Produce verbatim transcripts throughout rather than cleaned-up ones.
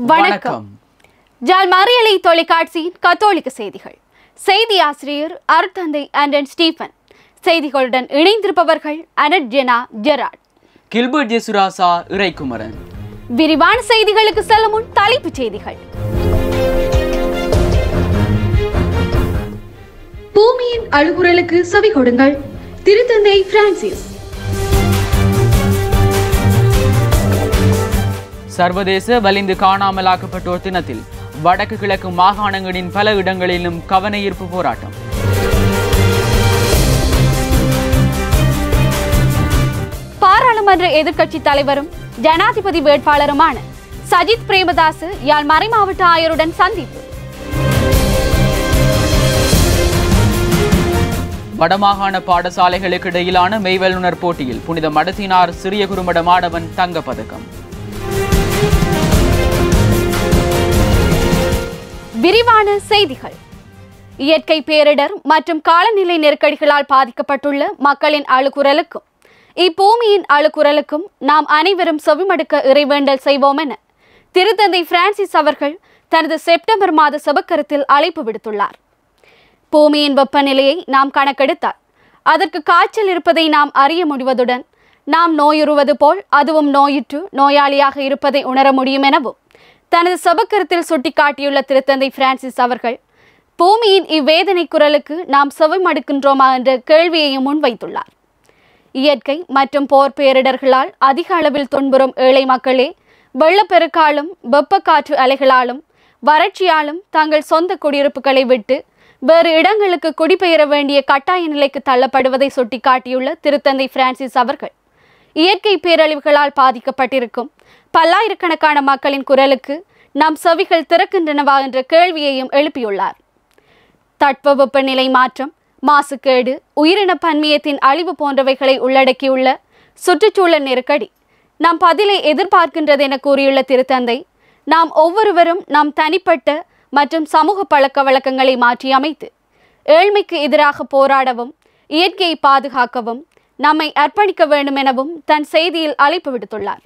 வணக்கம். ஜாழ் மறியலை தொலைக்காட்சியின் கத்தோலிக்க செய்திகள். செய்தி ஆசிரியர் அருட்தந்தை ஆண்டன் ஸ்டீபன். செய்திகளுடன் இணைந்திருப்பவர்கள் அனட் Jena Gerard, Gilbert Jesurasa Iraikumaran. விரிவான செய்திகளுக்கு செல்லும் முன் தலைப்புச் செய்திகள். பூமியின் அழுகுரலுக்கு செவி கொடுங்கள். திருத்தந்தை பிரான்சிஸ். சர்வதேச வலிந்து காணாமலாக்கப்பட்டோர் தினத்தில் வடக்கு கிழக்கு மாகாணங்களின் பல இடங்களிலும் கவன ஈர்ப்பு போராட்டம். பாராளுமன்ற எதிர்க்கட்சி தலைவரும் ஜனாதிபதி வேட்பாளருமான சஜித் பிரேமதாஸ் யாழ் மறைமாவட்ட ஆயருடன் சந்திப்பு. வடமாகாண பாடசாலைகளுக்கு இடையிலான மெய்வல்லுநர் போட்டியில் புனித மடத்தினார் சிறிய குறுமட மாணவன் தங்கப்பதக்கம். விரிவான செய்திகள். இயற்கை பேரிடர் மற்றும் காலநிலை நெருக்கடிகளால் பாதிக்கப்பட்டுள்ள மக்களின் அழுகுரலுக்கும் இப்பூமியின் அழுகுரலுக்கும் நாம் அனைவரும் செவிமடுக்க இறைவேண்டல் செய்வோம் என திருத்தந்தை பிரான்சிஸ் அவர்கள் தனது செப்டம்பர் மாத செபக்கரத்தில் அழைப்பு விடுத்துள்ளார். பூமியின் வெப்பநிலையை நாம் கணக்கெடுத்தால் அதற்கு காய்ச்சல் இருப்பதை நாம் அறிய முடிவதுடன் நாம் நோயுறுவது போல் அதுவும் நோயுற்று நோயாளியாக இருப்பதை உணர முடியும் எனவும் தனது செபக்கரத்தில் சுட்டிக்காட்டியுள்ள திருத்தந்தை பிரான்சிஸ் அவர்கள் பூமியின் இவ்வேதனை குரலுக்கு நாம் செவிமடுக்கின்றோமா என்ற கேள்வியையும் முன்வைத்துள்ளார். இயற்கை மற்றும் போர் பேரிடர்களால் அதிக அளவில் துன்புறும் ஏழை மக்களே வெள்ளப்பெருக்காலும் வெப்பக்காற்று அலைகளாலும் வறட்சியாலும் தங்கள் சொந்த குடியிருப்புகளை விட்டு வேறு இடங்களுக்கு குடிபெயர வேண்டிய கட்டாய நிலைக்கு தள்ளப்படுவதை சுட்டிக்காட்டியுள்ள திருத்தந்தை பிரான்சிஸ் அவர்கள் இயற்கை பேரழிவுகளால் பாதிக்கப்பட்டிருக்கும் பல்லாயிரக்கணக்கான மக்களின் குரலுக்கு நம் செவிகள் திறக்கின்றனவா என்ற கேள்வியையும் எழுப்பியுள்ளார். தட்பவெப்பநிலை மாற்றம், மாசுக்கேடு, உயிரின பன்மையத்தின் அழிவு போன்றவைகளை உள்ளடக்கியுள்ள சுற்றுச்சூழல் நெருக்கடி நாம் பதிலை எதிர்பார்க்கின்றது என கூறியுள்ள திருத்தந்தை, நாம் ஒவ்வொருவரும் நாம் தனிப்பட்ட மற்றும் சமூக பழக்க வழக்கங்களை மாற்றி அமைத்து ஏழ்மைக்கு எதிராக போராடவும் இயற்கையை பாதுகாக்கவும் நம்மை அர்ப்பணிக்க வேண்டும் எனவும் தன் செய்தியில் அழைப்பு விடுத்துள்ளார்.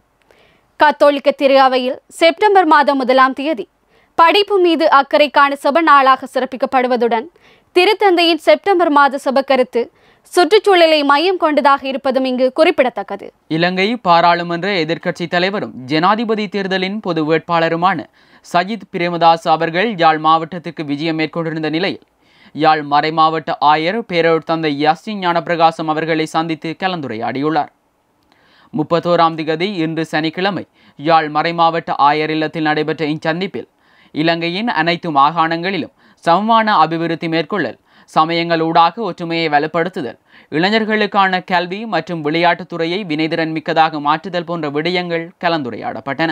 கத்தோலிக்க திரு அவையில் செப்டம்பர் மாதம் முதலாம் தேதி படைப்பு மீது அக்கறைக்கான செப நாளாக சிறப்பிக்கப்படுவதுடன் திருத்தந்தையின் செப்டம்பர் மாத செபக்கருத்து சுற்றுச்சூழலை மையம் கொண்டதாக இருப்பதும் இங்கு குறிப்பிடத்தக்கது. இலங்கை பாராளுமன்ற எதிர்க்கட்சி தலைவரும் ஜனாதிபதி தேர்தலின் பொது வேட்பாளருமான சஜித் பிரேமதாஸ் அவர்கள் யாழ் மாவட்டத்திற்கு விஜயம் மேற்கொண்டிருந்த நிலையில் யாழ் மறைமாவட்ட ஆயர் பேரூர் தந்தை யாஸ்டின் ஞானப்பிரகாசம் அவர்களை சந்தித்து கலந்துரையாடியுள்ளார். முப்பத்தோராம் திகதி இன்று சனிக்கிழமை யாழ் மறைமாவட்ட ஆயர் இல்லத்தில் நடைபெற்ற இச்சந்திப்பில் இலங்கையின் அனைத்து மாகாணங்களிலும் சமமான அபிவிருத்தி மேற்கொள்ளல், சமயங்களூடாக ஒற்றுமையை வலுப்படுத்துதல், இளைஞர்களுக்கான கல்வி மற்றும் விளையாட்டுத் துறையை வினைதிறன் மிக்கதாக மாற்றுதல் போன்ற விடயங்கள் கலந்துரையாடப்பட்டன.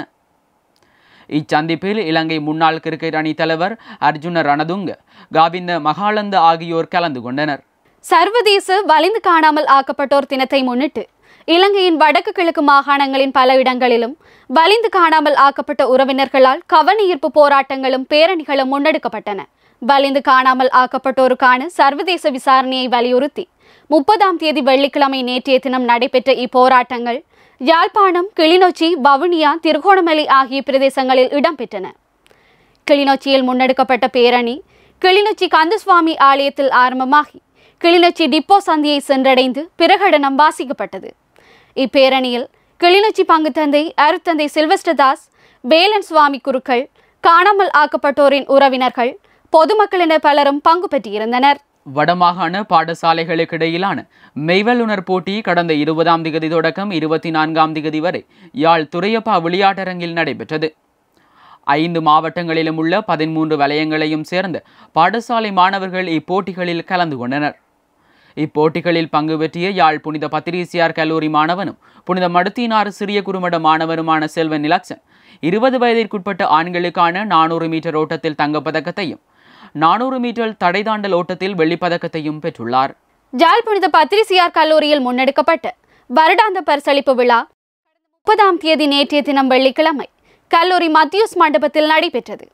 இச்சந்திப்பில் இலங்கை முன்னாள் கிரிக்கெட் அணி தலைவர் அர்ஜுன ரணதுங்க, காவிந்த மகாலந்த ஆகியோர் கலந்து கொண்டனர். சர்வதேச வலிந்து காணாமல் ஆக்கப்பட்டோர் தினத்தை முன்னிட்டு இலங்கையின் வடக்கு கிழக்கு மாகாணங்களின் பல இடங்களிலும் வலிந்து காணாமல் ஆக்கப்பட்ட உறவினர்களால் கவன ஈர்ப்பு போராட்டங்களும் பேரணிகளும் முன்னெடுக்கப்பட்டன. வலிந்து காணாமல் ஆக்கப்பட்டோருக்கான சர்வதேச விசாரணையை வலியுறுத்தி முப்பதாம் தேதி வெள்ளிக்கிழமை நேற்றைய தினம் நடைபெற்ற இப்போராட்டங்கள் யாழ்ப்பாணம், கிளிநொச்சி, வவுனியா, திருகோணமலை ஆகிய பிரதேசங்களில் இடம்பெற்றன. கிளிநொச்சியில் முன்னெடுக்கப்பட்ட பேரணி கிளிநொச்சி கந்தசுவாமி ஆலயத்தில் ஆரம்பமாகி கிளிநொச்சி டிப்போ சந்தியை சென்றடைந்து பிரகடனம் வாசிக்கப்பட்டது. இப்பேரணியில் கிளிநொச்சி பங்கு தந்தை அருட்தந்தை சில்வஸ்டர் தாஸ், வேலன் சுவாமி குருக்கள், காணாமல் ஆக்கப்பட்டோரின் உறவினர்கள், பொதுமக்கள் என பலரும் பங்கு பெற்றிருந்தனர். வடமாகாண பாடசாலைகளுக்கு இடையிலான மெய்வல்லுநர் போட்டி கடந்த இருபதாம் திகதி தொடக்கம் இருபத்தி நான்காம் திகதி வரை யாழ் துரையப்பா விளையாட்டரங்கில் நடைபெற்றது. ஐந்து மாவட்டங்களிலும் உள்ள பதிமூன்று வலயங்களையும் சேர்ந்த பாடசாலை மாணவர்கள் இப்போட்டிகளில் கலந்து கொண்டனர். இப்போட்டிகளில் பங்கு பெற்றிய யாழ் புனித பத்திரிசியார் கல்லூரி மாணவனும் புனித மடுத்தினார் சிறிய குறுமட மாணவருமான செல்வன் நிலக்சன் இருபது வயதிற்குட்பட்ட ஆண்களுக்கான நானூறு மீட்டர் ஓட்டத்தில் தங்கப்பதக்கத்தையும் நானூறு மீட்டர் தடை தாண்டல் ஓட்டத்தில் வெள்ளிப்பதக்கத்தையும் பெற்றுள்ளார். யாழ் புனித பத்திரிசியார் கல்லூரியில் முன்னெடுக்கப்பட்ட வருடாந்த பரிசளிப்பு விழா முப்பதாம் தேதி நேற்றைய தினம் வெள்ளிக்கிழமை கல்லூரி மத்தியூஸ் மண்டபத்தில் நடைபெற்றது.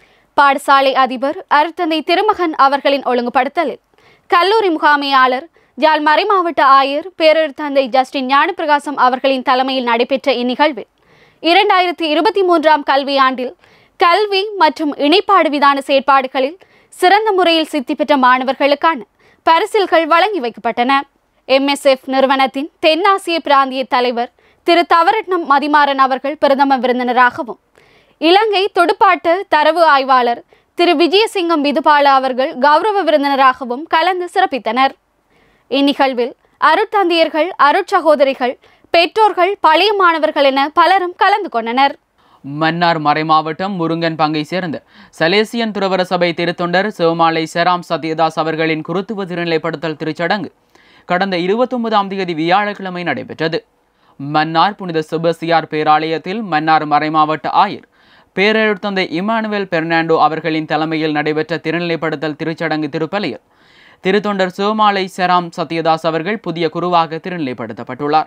பாடசாலை அதிபர் அருட்தந்தை திருமகன் அவர்களின் ஒழுங்குபடுத்தலில் கல்லூரி முகாமையாளர் யாழ் மறைமாவட்ட ஆயர் பேரூர் தந்தை ஜஸ்டின் ஞானப்பிரகாசம் அவர்களின் தலைமையில் நடைபெற்ற இந்நிகழ்வில் இரண்டாயிரத்தி இருபத்தி மூன்றாம் கல்வியாண்டில் கல்வி மற்றும் இணைப்பாடு விதான செயற்பாடுகளில் சிறந்த முறையில் சித்தி பெற்ற மாணவர்களுக்கான பரிசில்கள் வழங்கி வைக்கப்பட்டன. எம் எஸ் எஃப் நிறுவனத்தின் தென்னாசிய பிராந்திய தலைவர் திரு தவரட்னம் மதிமாறன் அவர்கள் பிரதம விருந்தினராகவும், இலங்கை துடுப்பாட்ட தரவு ஆய்வாளர் திரு விஜயசிங்கம் விதுபால அவர்கள் கௌரவ விருந்தினராகவும் கலந்து சிறப்பித்தனர். இந்நிகழ்வில் அருட்தந்தையர்கள், அருட்சகோதரிகள், பெற்றோர்கள், பழைய மாணவர்கள் என பலரும் கலந்து கொண்டனர். மன்னார் மறைமாவட்டம் முருங்கன் பங்கை சேர்ந்த சலேசியன் துறவர சபை திருத்தொண்டர் சிவமாலை செராம் சத்யதாஸ் அவர்களின் குருத்துவ திருநிலைப்படுத்தல் திருச்சடங்கு கடந்த இருபத்தி ஒன்பதாம் தேதி வியாழக்கிழமை நடைபெற்றது. மன்னார் புனித செபஸ்தியார் பேராலயத்தில் மன்னார் மறைமாவட்ட ஆயர் பேரருட்தந்தை இமானுவேல் பெர்னாண்டோ அவர்களின் தலைமையில் நடைபெற்ற திருநிலைப்படுத்தல் திருச்சடங்கு திருப்பலியில் திருத்தொண்டர் சிவமாலை செராம் சத்யதாஸ் அவர்கள் புதிய குருவாக திருநிலைப்படுத்தப்பட்டுள்ளார்.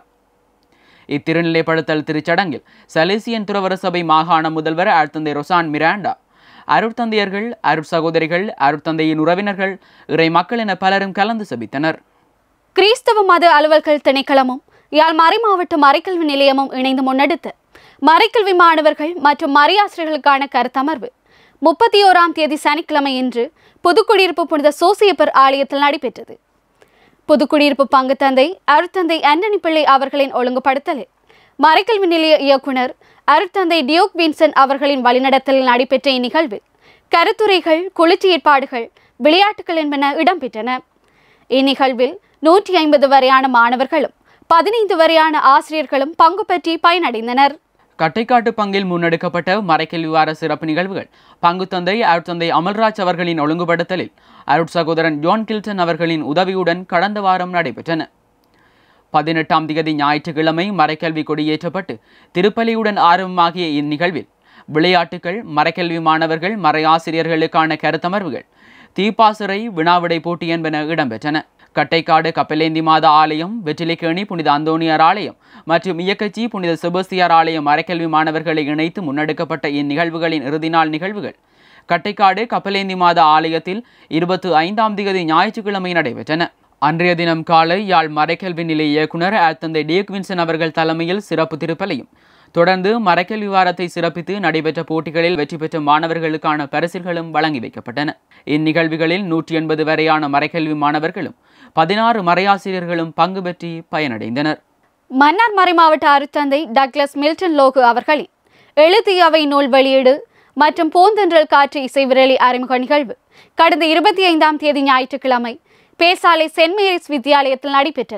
இத்திருநிலைப்படுத்தல் திருச்சடங்கில் சலேசியன் துறவர சபை மாகாண முதல்வர் அருட்தந்தை ரொசான் மிராண்டா, அருட்தந்தையர்கள், அருட்சகோதரிகள், அருட்தந்தையின் உறவினர்கள், இறை மக்கள் என பலரும் கலந்து செபித்தனர். கிறிஸ்தவ மத அலுவல்கள் திணைக்களமும் யாழ் மறைமாவட்ட மறைக்கல்வி நிலையமும் இணைந்து முன்னெடுத்த மறைக்கல்வி மாணவர்கள் மற்றும் மறையாசிரியர்களுக்கான கருத்தமர்வு முப்பத்தி ஓராம் தேதி சனிக்கிழமை இன்று புதுக்குடியிருப்பு புனித சோசியப்பர் ஆலயத்தில் நடைபெற்றது. புதுக்குடியிருப்பு பங்கு தந்தை அருட்தந்தை ஆண்டனி பிள்ளை அவர்களின் ஒழுங்குபடுத்தலில் மறைக்கல்வி நிலைய இயக்குனர் அருட்தந்தை டியோக் வின்சன் அவர்களின் வழிநடத்தலில் நடைபெற்ற இந்நிகழ்வில் கருத்துரைகள், குளிர்ச்சி ஏற்பாடுகள், விளையாட்டுகள் என்பன இடம்பெற்றன. இந்நிகழ்வில் நூற்றி ஐம்பது வரையான மாணவர்களும் பதினைந்து வரையான ஆசிரியர்களும் பங்கு பற்றி பயனடைந்தனர். கட்டைக்காட்டு பங்கில் முன்னெடுக்கப்பட்ட மறைக்கல்வி வார சிறப்பு நிகழ்வுகள் பங்கு தந்தை அருட்தந்தை அமல்ராஜ் அவர்களின் ஒழுங்குபடுத்தலில் அருட் சகோதரன் ஜான் கில்டன் அவர்களின் உதவியுடன் கடந்த வாரம் நடைபெற்றன. பதினெட்டாம் தேதி ஞாயிற்றுக்கிழமை மறைக்கல்வி கொடியேற்றப்பட்டு திருப்பலியுடன் ஆரம்பமாகிய இந்நிகழ்வில் விளையாட்டுகள், மறைக்கல்வி மாணவர்கள், மறையாசிரியர்களுக்கான கருத்தமர்வுகள், தீப்பாசுரை, வினாவிடை போட்டி என்பன இடம்பெற்றன. கட்டைக்காடு கப்பலேந்தி மாதா ஆலயம், வெற்றிலைக்கேணி புனித அந்தோனியார் ஆலயம் மற்றும் இயக்கச்சி புனித செபஸ்தியார் ஆலயம் மறைக்கல்வி மாணவர்களை இணைத்து முன்னெடுக்கப்பட்ட இந்நிகழ்வுகளின் இறுதி நாள் நிகழ்வுகள் கட்டைக்காடு கப்பலேந்தி மாதா ஆலயத்தில் இருபத்தி ஐந்தாம் தேதி ஞாயிற்றுக்கிழமை நடைபெற்றன. அன்றைய தினம் காலை யாழ் மறைக்கல்வி நிலைய இயக்குனர் அருட்தந்தை டியோக் வின்சன் அவர்கள் தலைமையில் சிறப்பு திருப்பலியும், தொடர்ந்து மறைக்கல்வி வாரத்தை சிறப்பித்து நடைபெற்ற போட்டிகளில் வெற்றி பெற்ற மாணவர்களுக்கான பரிசில்களும் வழங்கி வைக்கப்பட்டன. இந்நிகழ்வுகளில் நூற்றி எண்பது வரையான மறைக்கல்வி மாணவர்களும் பதினாறு மறையாசிரியர்களும் பங்கு பெற்றி பயனடைந்தனர். மன்னார் மறைமாவட்ட அருட்தந்தை டக்ளஸ் மில்டன் லோகு அவர்களின் எழுதியவை நூல் வெளியீடு மற்றும் பூந்தென்றல் காற்று இசைவிரலி அறிமுக நிகழ்வு கடந்த இருபத்தி ஐந்தாம் தேதி ஞாயிற்றுக்கிழமை பேசாலை சென்ட் மேரிஸ் வித்தியாலயத்தில் நடைபெற்றன.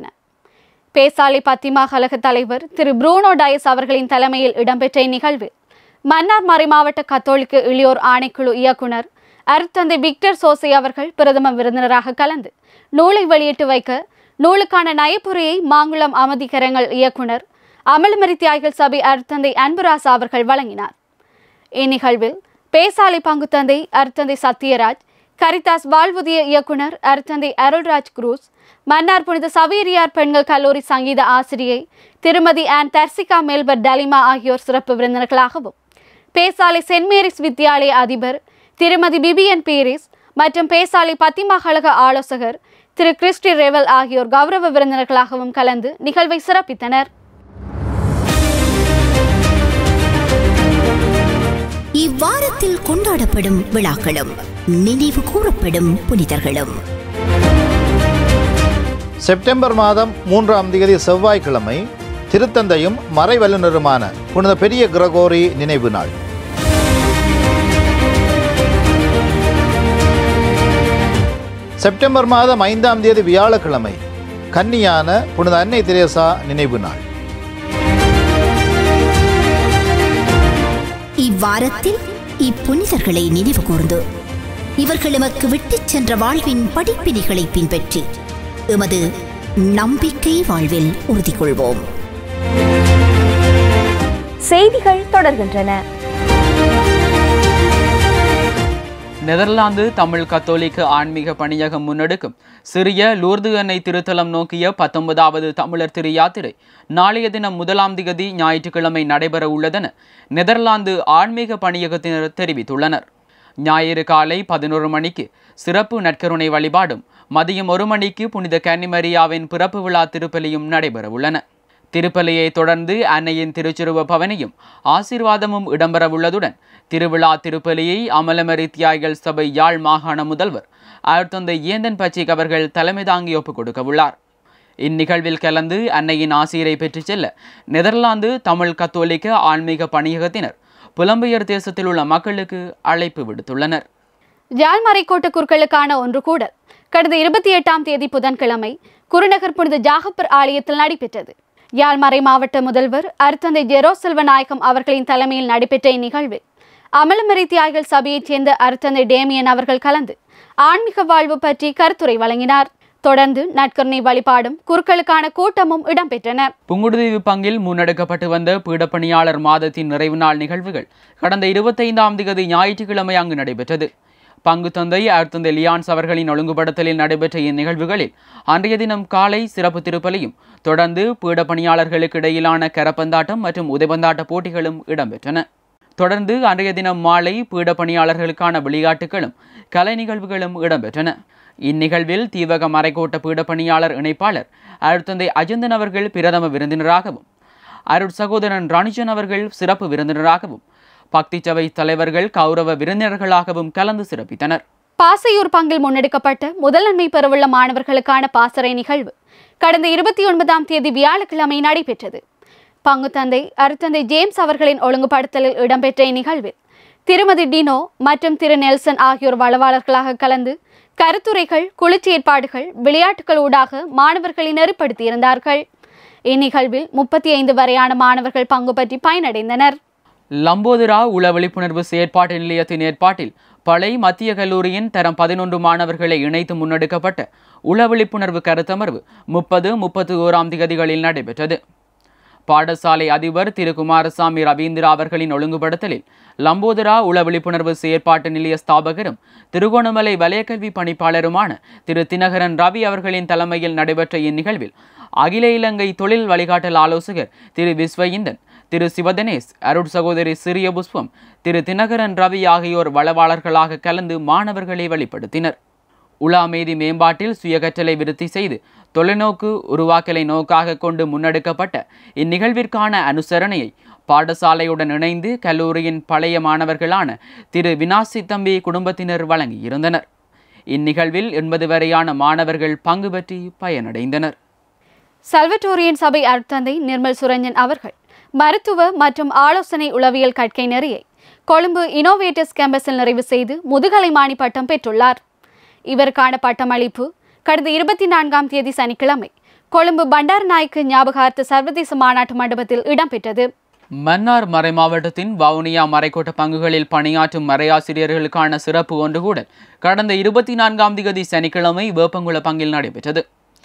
பேசாலை பத்திமா கழக தலைவர் திரு ப்ரூனோ டயஸ் அவர்களின் தலைமையில் இடம்பெற்ற இந்நிகழ்வில் மன்னார் மறைமாவட்ட கத்தோலிக்க இளையோர் ஆணைக்குழு இயக்குனர் அருட்தந்தை விக்டர் சோசை அவர்கள் பிரதம விருந்தினராக கலந்து நூலை வெளியிட்டு வைக்க நூலுக்கான நயப்புரையை மாங்குளம் அமதிகரங்கள் இயக்குனர் அமலமரி தியாய்கள் சபை அருட்தந்தை அன்புராசா அவர்கள் வழங்கினார். இந்நிகழ்வில் பேசாலை பங்கு தந்தை அருட்தந்தை சத்யராஜ், கரிதாஸ் வாழ்வுதிய இயக்குனர் அருட்தந்தை அருள்ராஜ் குரூஸ், மன்னார் புனித சவேரியார் பெண்கள் கல்லூரி சங்கீத ஆசிரியை திருமதி ஆன் தர்சிகா மெல்பர் டலிமா ஆகியோர் சிறப்பு விருந்தினர்களாகவும், பேசாலை சென்ட் மேரிஸ் வித்தியாலய அதிபர் திருமதி பிபிஎன் பீரிஸ் மற்றும் பேசாலை பத்திமா கழக ஆலோசகர் திரு கிறிஸ்டி ரெவல் ஆகியோர் கௌரவ விருந்தினர்களாகவும் கலந்து நிகழ்வை சிறப்பித்தனர். இவ்வாரத்தில் கொண்டாடப்படும் விழாக்களும் நினைவு கூறப்படும் புனிதர்களும். செப்டம்பர் மாதம் மூன்றாம் தேதி செவ்வாய்க்கிழமை திருத்தந்தையும் மறை வல்லுநருமான புனித பெரிய கிரகோரி நினைவு நாள். செப்டம்பர் மாதம் ஐந்தாம் தேதி வியாழக்கிழமை கன்னியான புனித அன்னை தெரேசா நினைவு நாள். இவ்வாரத்தில் இப்புனிதர்களை நினைவு கூர்ந்து இவர்கள் எமக்கு விட்டுச் சென்ற வாழ்வின் படிப்பினைகளை பின்பற்றி எமது நம்பிக்கை வாழ்வில் உறுதி கொள்வோம். செய்திகள் தொடர்கின்றன. நெதர்லாந்து தமிழ் கத்தோலிக்க ஆன்மீக பணியகம் முன்னெடுக்கும் சிறிய லூர்து அன்னை திருத்தலம் நோக்கிய பத்தொன்பதாவது தமிழர் திரு யாத்திரை நாளைய தினம் முதலாம் திகதி ஞாயிற்றுக்கிழமை நடைபெற உள்ளதென நெதர்லாந்து ஆன்மீக பணியகத்தினர் தெரிவித்துள்ளனர். ஞாயிறு காலை பதினோரு மணிக்கு சிறப்பு நற்கருணை வழிபாடும், மதியம் ஒரு மணிக்கு புனித கன்னிமரியாவின் பிறப்பு விழா திருப்பலியும் நடைபெற உள்ளன. திருப்பலியை தொடர்ந்து அன்னையின் திருச்சுருவ பவனியும் ஆசீர்வாதமும் இடம்பெறவுள்ளதுடன் திருவிழா திருப்பலியை அமலமரி தியாகிகள் சபை யாழ் மாகாண முதல்வர் ஆயர்தந்தை ஏந்தன் பச்சிக் அவர்கள் தலைமை தாங்கி ஒப்புக் கொடுக்க உள்ளார். இந்நிகழ்வில் கலந்து அன்னையின் ஆசிரியரை பெற்றுச் செல்ல நெதர்லாந்து தமிழ் கத்தோலிக்க ஆன்மீக பணியகத்தினர் புலம்பெயர் தேசத்தில் உள்ள மக்களுக்கு அழைப்பு விடுத்துள்ளனர். யாழ் மறைக்கோட்ட குருக்களுக்கான ஒன்று கூடல் கடந்த இருபத்தி எட்டாம் தேதி புதன்கிழமை குருநகர் புனித ஜாகப்பர் ஆலயத்தில் நடைபெற்றது. யாழ் மறை மாவட்ட முதல்வர் அருத்தந்தை ஜெரோ செல்வநாயகம் அவர்களின் தலைமையில் நடைபெற்ற இந்நிகழ்வில் அமலமரி தியாகிகள் சபையைச் சேர்ந்த அருத்தந்தை டேமியன் அவர்கள் கலந்து ஆன்மீக வாழ்வு பற்றி கருத்துரை வழங்கினார். தொடர்ந்து நற்கருணை வழிபாடும் குருக்களுக்கான கூட்டமும் இடம்பெற்றன. புங்குடுதீவு பங்கில் முன்னெடுக்கப்பட்டு வந்த பீடப்பணியாளர் மாதத்தின் நிறைவு நாள் நிகழ்வுகள் கடந்த இருபத்தைந்தாம் தேதி ஞாயிற்றுக்கிழமை அங்கு நடைபெற்றது. பங்கு தந்தை அருத்தந்தை லியான்ஸ் அவர்களின் ஒழுங்குபடுத்தலில் நடைபெற்ற இந்நிகழ்வுகளில் அன்றைய தினம் காலை சிறப்பு திருப்பலியும் தொடர்ந்து பீடப்பணியாளர்களுக்கு இடையிலான கரப்பந்தாட்டம் மற்றும் உதைபந்தாட்ட போட்டிகளும் இடம்பெற்றன. தொடர்ந்து அன்றைய தினம் மாலை பீடப்பணியாளர்களுக்கான விளையாட்டுகளும் கலை நிகழ்வுகளும் இடம்பெற்றன. இந்நிகழ்வில் தீவக மறைக்கோட்ட பீடப்பணியாளர் இணைப்பாளர் அருட்தந்தை அஜந்தன் அவர்கள் பிரதம விருந்தினராகவும் அருட் சகோதரன் ராணிஜன் அவர்கள் சிறப்பு விருந்தினராகவும் பக்தி சபை தலைவர்கள் கௌரவ விருந்தினர்களாகவும் கலந்து சிறப்பித்தனர். பாசையூர் பங்கில் முன்னெடுக்கப்பட்ட முதல் நன்மை பெறவுள்ள மாணவர்களுக்கான பாசறை நிகழ்வு கடந்த இருபத்தி ஒன்பதாம் தேதி வியாழக்கிழமை நடைபெற்றது. பங்கு தந்தை அருத்தந்தை ஜேம்ஸ் அவர்களின் ஒழுங்குபடுத்தலில் இடம்பெற்ற இந்நிகழ்வில் திருமதி டினோ மற்றும் திரு நெல்சன் ஆகியோர் வளவாளர்களாக கலந்து கருத்துரைகள், குளிர்ச்சி ஏற்பாடுகள், விளையாட்டுகள் ஊடாக மாணவர்களை நெருப்படுத்தியிருந்தார்கள். இந்நிகழ்வில் முப்பத்தி ஐந்து வரையான மாணவர்கள் பங்கு பற்றி பயனடைந்தனர். லம்போதரா உள விழிப்புணர்வு செயற்பாட்டு நிலையத்தின் ஏற்பாட்டில் பளை மத்திய கல்லூரியின் தரம் பதினொன்று மாணவர்களை இணைத்து முன்னெடுக்கப்பட்ட உள விழிப்புணர்வு கருத்தமர்வு முப்பது முப்பத்தி ஓராம் திகதிகளில் நடைபெற்றது. பாடசாலை அதிபர் திரு குமாரசாமி ரவீந்திரா அவர்களின் ஒழுங்குபடுத்தலில் லம்போதரா உள விழிப்புணர்வு செயற்பாட்டு நிலைய ஸ்தாபகரும் திருகோணமலை வலயக்கல்வி பணிப்பாளருமான திரு தினகரன் ரவி அவர்களின் தலைமையில் நடைபெற்ற இந்நிகழ்வில் அகில இலங்கை தொழில் வழிகாட்டல் ஆலோசகர் திரு விஸ்வயிந்தன், திரு சிவதனேஷ், அருட் சகோதரி சிறிய புஷ்பம், திரு தினகரன் ரவி ஆகியோர் வளவாளர்களாக கலந்து மாணவர்களை வெளிப்படுத்தினர். உள அமைதி மேம்பாட்டில் சுயகற்றலை விருத்தி செய்து தொலைநோக்கு உருவாக்கலை நோக்காக கொண்டு முன்னெடுக்கப்பட்ட இந்நிகழ்விற்கான அனுசரணையை பாடசாலையுடன் இணைந்து கல்லூரியின் பழைய மாணவர்களான திரு வினாசி தம்பி குடும்பத்தினர் வழங்கியிருந்தனர். இந்நிகழ்வில் எண்பது வரையான மாணவர்கள் பங்கு பற்றி பயனடைந்தனர். சல்வட்டோரியன் சபை அருட்தந்தை நிர்மல் சுரஞ்சன் அவர்கள் மருத்துவ மற்றும் ஆலோசனை உளவியல் கற்கை நெறியை கொழும்பு இனோவேட்டர்ஸ் கேம்பஸில் நிறைவு செய்து முதுகலைமானி பட்டம் பெற்றுள்ளார். இவருக்கான பட்டமளிப்பு கடந்த இருபத்தி நான்காம் தேதி சனிக்கிழமை கொழும்பு பண்டாரநாயக்கு ஞாபகார்த்த சர்வதேச மாநாட்டு மண்டபத்தில் இடம்பெற்றது. மன்னார் மறை மாவட்டத்தின் வவுனியா மறைக்கோட்ட பங்குகளில் பணியாற்றும் மறையாசிரியர்களுக்கான சிறப்பு ஒன்று கூட கடந்த இருபத்தி நான்காம் திகதி சனிக்கிழமை வேப்பங்குள பங்கில் நடைபெற்றது.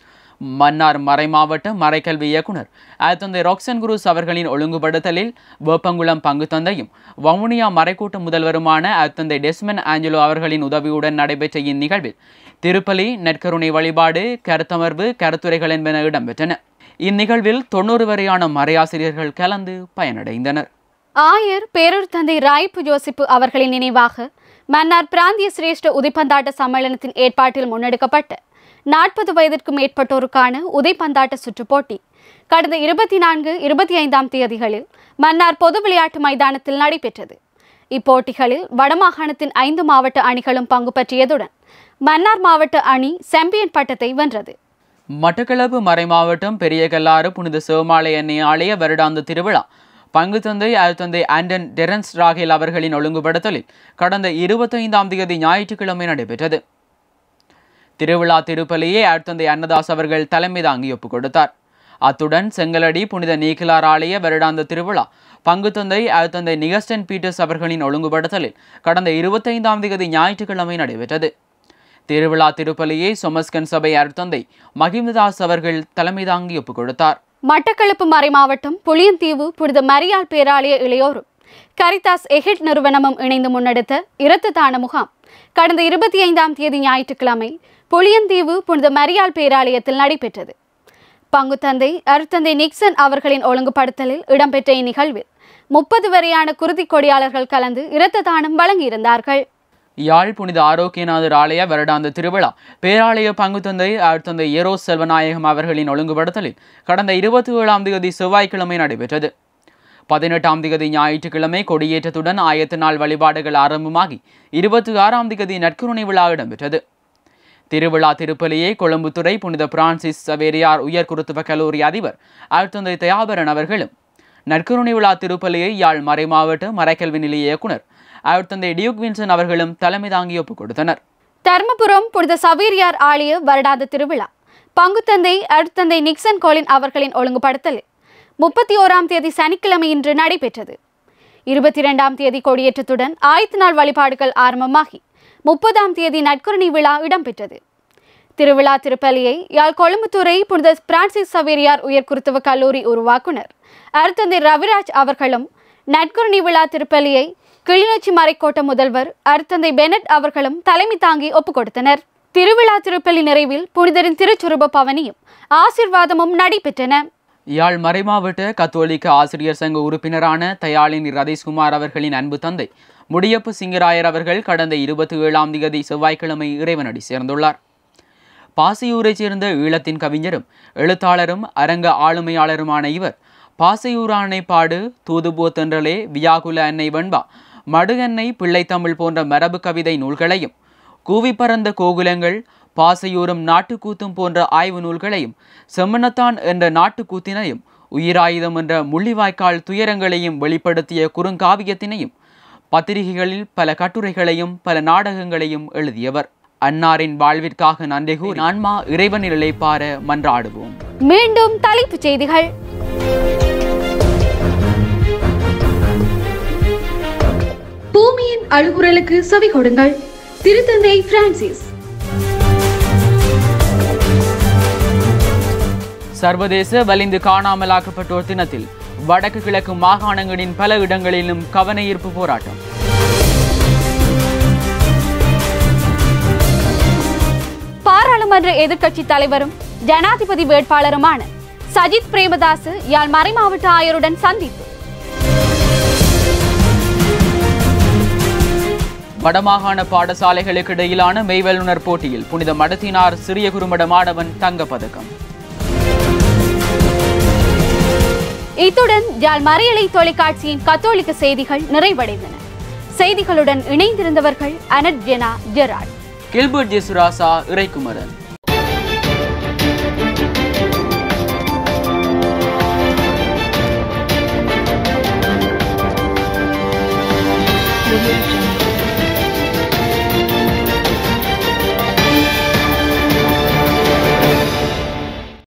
மன்னார் மறை மாவட்ட மறைக்கல்வி இயக்குனர் ஆயத்தந்தை ராக்சன் குரூஸ் அவர்களின் ஒழுங்குபடுத்தலில் வேப்பங்குளம் பங்கு தந்தையும் வவுனியா மறைக்கூட்ட முதல்வருமான ஆயத்தந்தை டெஸ்மன் ஆஞ்சலோ அவர்களின் உதவியுடன் நடைபெற்ற இந்நிகழ்வில் திருப்பலி, நெற்கருணை வழிபாடு, கருத்தமர்வு, கருத்துரைகள் என்பன இடம்பெற்றன. இந்நிகழ்வில் தொன்னூறு வரையான மறையாசிரியர்கள் கலந்து பயனடைந்தனர். ஆயர் பேரூர் தந்தை ராய்ப்பு ஜோசிப்பு அவர்களின் நினைவாக மன்னார் பிராந்திய சிரேஷ்ட உதைப்பந்தாட்ட சம்மேளனத்தின் ஏற்பாட்டில் முன்னெடுக்கப்பட்ட நாற்பது வயதிற்கும் மேற்பட்டோருக்கான உதைப்பந்தாட்ட சுற்றுப் போட்டி கடந்த இருபத்தி நான்கு இருபத்தி ஐந்தாம் தேதிகளில் மன்னார் பொது விளையாட்டு மைதானத்தில் நடைபெற்றது. இப்போட்டிகளில் வடமாகாணத்தின் ஐந்து மாவட்ட அணிகளும் பங்கு பற்றியதுடன் மன்னார் மாவட்ட அணி சாம்பியன் பட்டத்தை வென்றது. மட்டக்களப்பு மறை மாவட்டம் பெரிய கல்லாறு புனித சிவமாலை எண்ணெய் ஆலய வருடாந்த திருவிழா பங்கு தந்தை அருட்தந்தை ஆண்டன் டெரன்ஸ் ராகேல் அவர்களின் ஒழுங்குபடுத்தலில் கடந்த இருபத்தைந்தாம் தேதி ஞாயிற்றுக்கிழமை நடைபெற்றது. திருவிழா திருப்பலியை அருட்தந்தை அன்னதாஸ் அவர்கள் தலைமை தாங்கி ஒப்புக் கொடுத்தார். அத்துடன் செங்கலடி புனித நீக்கிலார் ஆலய வருடாந்த திருவிழா பங்கு தந்தை அருட்தந்தை நிகஸ்டன் பீட்டர்ஸ் அவர்களின் ஒழுங்குபடுத்தலில் கடந்த இருபத்தைந்தாம் தேதி ஞாயிற்றுக்கிழமை நடைபெற்றது. திருவிழா திருப்பலியை சொமஸ்கன் சபை அருட்தந்தை மகிமதாஸ் அவர்கள் தலைமை தாங்கி ஒப்புக் கொடுத்தார். மட்டக்களப்பு மறை மாவட்டம் புளியந்தீவு புனித மரியாள் பேராலய இளையோரும் கரிதாஸ் எஹெட் நிறுவனமும் இணைந்து முன்னெடுத்த இரத்த தான முகாம் கடந்த இருபத்தி ஐந்தாம் தேதி ஞாயிற்றுக்கிழமை புளியந்தீவு புனித மரியாள் பேராலயத்தில் நடைபெற்றது. பங்கு தந்தை அருட்தந்தை நிக்சன் அவர்களின் ஒழுங்குபடுத்தலில் இடம்பெற்ற இந்நிகழ்வில் முப்பது வரையான குருதி கொடியாளர்கள் கலந்து இரத்த தானம் வழங்கியிருந்தார்கள். யாழ் புனித ஆரோக்கியநாதர் ஆலய வருடாந்த திருவிழா பேராலய பங்குத்தந்தை அருட்தந்தை ஏரோ செல்வநாயகம் அவர்களின் ஒழுங்குபடுத்தலில் கடந்த இருபத்தி ஏழாம் தேதி செவ்வாய்க்கிழமை நடைபெற்றது. பதினெட்டாம் தேதி ஞாயிற்றுக்கிழமை கொடியேற்றத்துடன் ஆயத்த நாள் வழிபாடுகள் ஆரம்பமாகி இருபத்தி ஆறாம் தேதி நற்கருணை விழா இடம்பெற்றது. திருவிழா திருப்பலியை கொழும்புத்துறை புனித பிரான்சிஸ் சவேரியார் உயர் குருத்துவ கல்லூரி அதிபர் அருட்தந்தை தயாபரன் அவர்களும், நற்கருணை விழா திருப்பலியை யாழ் மறைமாவட்ட மறைக்கல்வி நிலைய இயக்குனர் அருட்தந்தை டியூக் வின்சன் அவர்களும் தலைமை தாங்கி ஒப்புக் கொடுத்தனர். தர்மபுரம் புனித சவேரியார் ஆலய வருடாந்த திருவிழா பங்குத்தந்தை அருட்தந்தை நிக்சன் கோலின் அவர்களின் ஒழுங்குபடுத்தலில் முப்பத்தி ஓராம் தேதி சனிக்கிழமை இன்று நடைபெற்றது. இருபத்தி இரண்டாம் தேதி கொடியேற்றத்துடன் ஆயத்த நாள் வழிபாடுகள் ஆரம்பமாகி முப்பதாம் தேதி நற்கருணை விழா இடம்பெற்றது. திருவிழா திருப்பலியை யாழ் கொழும்புத்துறை புனித பிரான்சிஸ் சவேரியார் உயர் குருத்துவ கல்லூரி உருவாக்குனர் அருட்தந்தை ரவிராஜ் அவர்களும், நற்கருணை விழா திருப்பலியை கிளிநொச்சி மறைக்கோட்ட முதல்வர் அருட்தந்தை பெனட் அவர்களும் தலைமை தாங்கி ஒப்புக் கொடுத்தனர். திருவிழா திருப்பலி நிறைவில் புனிதரின் திருச்சுரூப பவனியும் ஆசீர்வாதமும் நடைபெற்றன. யாழ் மறைமாவட்ட கத்தோலிக்க ஆசிரியர் சங்க உறுப்பினரான தயாளினி ரதீஷ்குமார் அவர்களின் அன்பு தந்தை முடியப்பு சிங்கராயர் அவர்கள் கடந்த இருபத்தி ஏழாம் தேதி செவ்வாய்க்கிழமை இறைவனடி சேர்ந்துள்ளார். பாசையூரைச் சேர்ந்த ஈழத்தின் கவிஞரும் எழுத்தாளரும் அரங்க ஆளுமையாளருமான இவர் பாசையூர் ஆணைப்பாடு, தூதுபோ தென்றலே, வியாகுல அன்னை வெண்பா, மடு அன்னை, பிள்ளைத்தமிழ் போன்ற மரபு கவிதை நூல்களையும், கூவி பறந்த கோகுலங்கள், பாசையூரும் நாட்டுக்கூத்தும் போன்ற ஆய்வு நூல்களையும், செம்மனத்தான் என்ற நாட்டுக்கூத்தினையும், உயிராயுதம் என்ற முள்ளிவாய்க்கால் துயரங்களையும் வெளிப்படுத்திய குறுங்காவியத்தினையும், பத்திரிகைகளில் பல கட்டுரைகளையும் பல நாடகங்களையும் எழுதியவர். அன்னாரின் வாழ்விற்காக நன்றி கூறி ஆன்மா இறைவனில் இளைப்பார மன்றாடுவோம். மீண்டும் தலைப்புச் செய்திகள். பூமியின் அழுகுரலுக்கு செவி கொடுங்கள். திருத்தந்தை பிரான்சிஸ். சர்வதேச வலிந்து காணாமலாக்கப்பட்டோர் தினத்தில் வடக்கு கிழக்கு மாகாணங்களின் பல இடங்களிலும் கவன ஈர்ப்பு போராட்டம். பாராளுமன்ற எதிர்க்கட்சி தலைவரும் ஜனாதிபதி வேட்பாளருமான சஜித் பிரேமதாஸ் யாழ் மறைமாவட்ட ஆயருடன் சந்திப்பு. வடமாகாண பாடசாலைகளுக்கு இடையிலான மெய்வல்லுநர் போட்டியில் புனித மடத்தினார் சிறிய குறுமட மாணவன் தங்கப்பதக்கம். இத்துடன் யாழ் மறையலை தொலைக்காட்சியின் கத்தோலிக்க செய்திகள் நிறைவடைந்தன. செய்திகளுடன் இணைந்திருந்தவர்கள் Annette Jena Gerard, Gilbert Jesurasa, Iraikumaran. Thank you.